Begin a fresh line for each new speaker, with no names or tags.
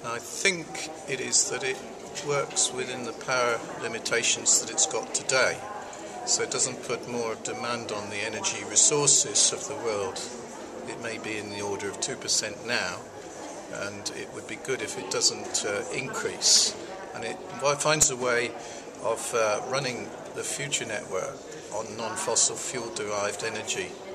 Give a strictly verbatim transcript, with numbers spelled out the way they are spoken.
I think it is that it works within the power limitations that it's got today. So it doesn't put more demand on the energy resources of the world. It may be in the order of two percent now, and it would be good if it doesn't uh, increase. And it finds a way of uh, running the future network on non-fossil fuel-derived energy